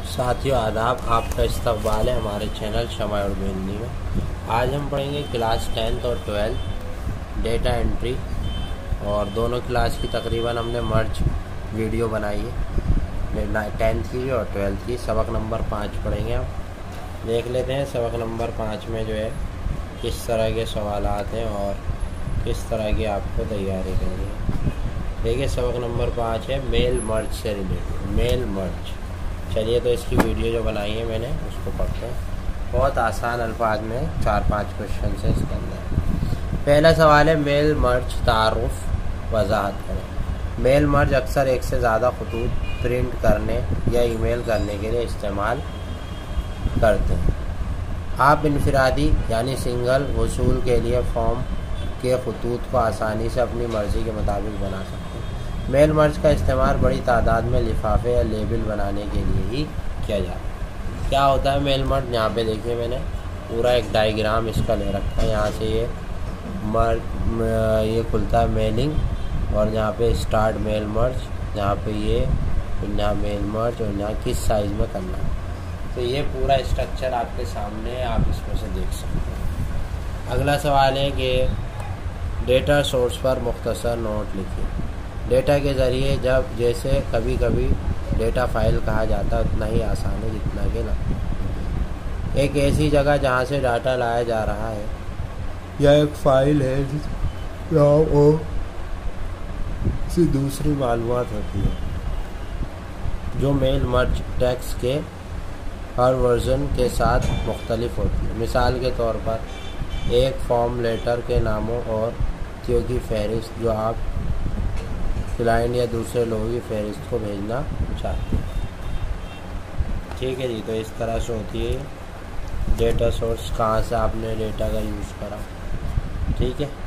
साथियों आदाब, आपका इस्तकबाल है हमारे चैनल शमा उर्दू हिंदी में। आज हम पढ़ेंगे क्लास 10th और 12 डेटा एंट्री, और दोनों क्लास की तकरीबन हमने मर्ज वीडियो बनाई है, 10th की और 12th की। सबक नंबर 5 पढ़ेंगे। हम देख लेते हैं सबक नंबर 5 में जो है किस तरह के सवालात हैं और किस तरह की आपको तैयारी करनी है। देखिए सबक नंबर 5 है मेल मर्ज से रिलेटेड, मेल मर्ज। चलिए तो इसकी वीडियो जो बनाई है मैंने उसको पढ़ते हैं। बहुत आसान अल्फाज में 4-5 क्वेश्चन है इसके अंदर। पहला सवाल है मेल मर्ज तारुफ वजाहत करें। मेल मर्ज अक्सर एक से ज़्यादा खतूत प्रिंट करने या ईमेल करने के लिए इस्तेमाल करते हैं। आप इनफरादी यानी सिंगल वसूल के लिए फॉर्म के खतूत को आसानी से अपनी मर्ज़ी के मुताबिक बना सकते हैं। मेल मर्ज का इस्तेमाल बड़ी तादाद में लिफाफे या लेबल बनाने के लिए ही किया जाता है। क्या होता है मेल मर्ज? यहाँ पे देखिए मैंने पूरा एक डायग्राम इसका ले रखा है। यहाँ से ये खुलता है मेलिंग, और यहाँ पे स्टार्ट मेल मर्ज, यहाँ पे ये, यहाँ मेल मर्ज, और यहाँ किस साइज़ में करना है। तो ये पूरा स्ट्रक्चर आपके सामने है, आप इसमें से देख सकते हैं। अगला सवाल है कि डेटा सोर्स पर मुख्तसर नोट लिखिए। डेटा के ज़रिए जब जैसे कभी कभी डेटा फाइल कहा जाता है उतना ही आसान है जितना कि ना। एक ऐसी जगह जहाँ से डाटा लाया जा रहा है या एक फ़ाइल है जहाँ वो से दूसरी मालूमात होती है, जो मेल मर्ज टेक्स्ट के हर वर्जन के साथ मुख्तलिफ होती है। मिसाल के तौर पर एक फॉर्म लेटर के नामों और तियों की फहरिस्त जो आप क्लाइंट या दूसरे लोगों की फहरिस्त को भेजना चाहते हैं। ठीक है जी, तो इस तरह से होती है डेटा सोर्स, कहाँ से आपने डेटा का यूज़ करा। ठीक है,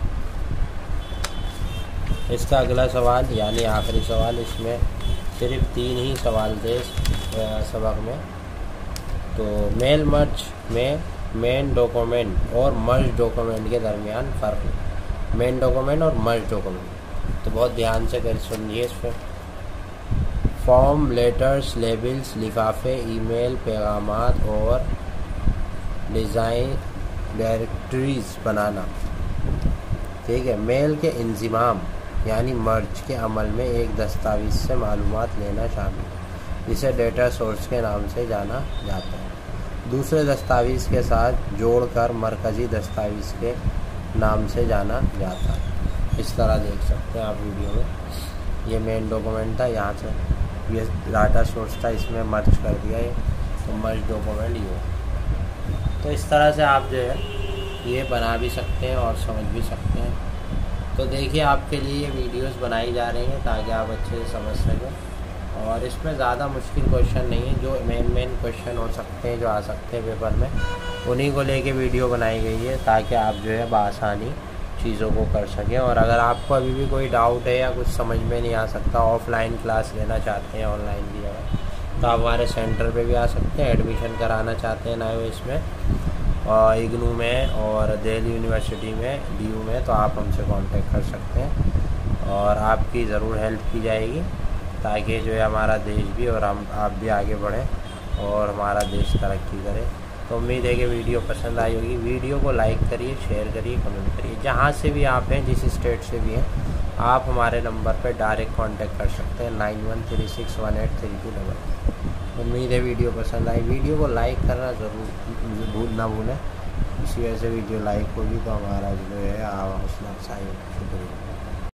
इसका अगला सवाल यानी आखिरी सवाल, इसमें सिर्फ 3 ही सवाल थे सबक में। तो मेल मर्ज में मेन डॉक्यूमेंट और मर्ज डॉक्यूमेंट के दरमियान फ़र्क है। मेन डॉक्यूमेंट और मर्ज डॉक्यूमेंट, तो बहुत ध्यान से कर सुनिए इस पर। फॉर्म, लेटर्स, लेबल्स, लिफाफे, ईमेल, पैगामात और डिज़ाइन डायरेक्टरीज बनाना। ठीक है, मेल के इंज़िमाम यानी मर्ज के अमल में एक दस्तावेज़ से मालूमात लेना शामिल है, जिसे डेटा सोर्स के नाम से जाना जाता है। दूसरे दस्तावेज़ के साथ जोड़कर मरकज़ी दस्तावेज़ के नाम से जाना जाता है। इस तरह देख सकते हैं आप वीडियो में। ये मेन डॉक्यूमेंट था, यहाँ से ये डाटा सोर्स था, इसमें मर्ज कर दिया है, तो मर्ज डॉक्यूमेंट ये। तो इस तरह से आप जो है ये बना भी सकते हैं और समझ भी सकते हैं। तो देखिए आपके लिए ये वीडियोस बनाई जा रही हैं ताकि आप अच्छे से समझ सकें, और इसमें ज़्यादा मुश्किल क्वेश्चन नहीं है। जो मेन क्वेश्चन हो सकते हैं, जो आ सकते हैं पेपर में, उन्हीं को लेके वीडियो बनाई गई है ताकि आप जो है बआसानी चीज़ों को कर सकें। और अगर आपको अभी भी कोई डाउट है या कुछ समझ में नहीं आ सकता, ऑफलाइन क्लास लेना चाहते हैं ऑनलाइन की जगह, तो आप हमारे सेंटर पे भी आ सकते हैं। एडमिशन कराना चाहते हैं NIOS में, और इग्नू में, और दिल्ली यूनिवर्सिटी में DU में, तो आप हमसे कांटेक्ट कर सकते हैं और आपकी ज़रूर हेल्प की जाएगी, ताकि जो है हमारा देश भी और आप भी आगे बढ़ें और हमारा देश तरक्की करे। तो उम्मीद है कि वीडियो पसंद आई होगी। वीडियो को लाइक करिए, शेयर करिए, कमेंट करिए। जहाँ से भी आप हैं, जिस स्टेट से भी हैं, आप हमारे नंबर पर डायरेक्ट कांटेक्ट कर सकते हैं 91361832। उम्मीद है वीडियो पसंद आई। वीडियो को लाइक करना ज़रूर ना भूलें, इसी वजह से वीडियो लाइक होगी तो हमारा जो है हौसला अफजाई होगी। शुक्रिया।